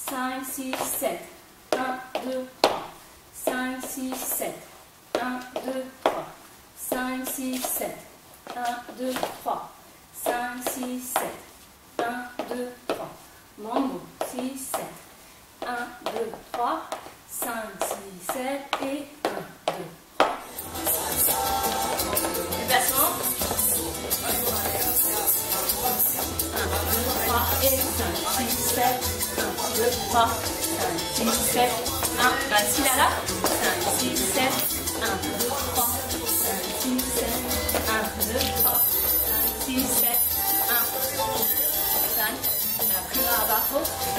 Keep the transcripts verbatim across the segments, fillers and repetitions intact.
cinq, six, sept. un, deux, trois. cinq, six, sept. un, deux, trois. cinq, six, sept. un, deux, trois. cinq, six, sept. un, deux, trois. Mambo. six, sept. un, deux, trois. cinq, six, sept et un, deux, trois. Déplacement. un, deux, trois et cinq, six, sept. un, deux, trois. cinq, six, sept. un. Vas-y là là. cinq, six, sept. un, deux, trois. cinq, six, sept. un, deux, trois. cinq, six, sept. un. cinq. La prima abajo.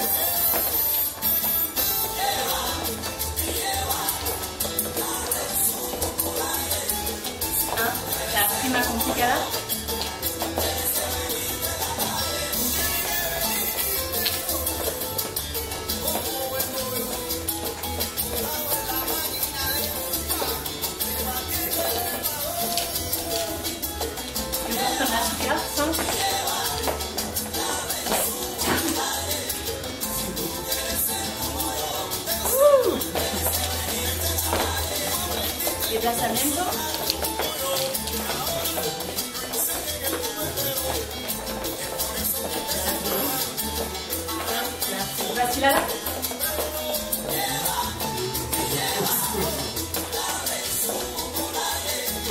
un. La prima complicada. Desplazamiento. La vacilada.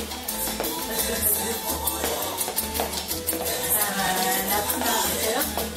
La primera.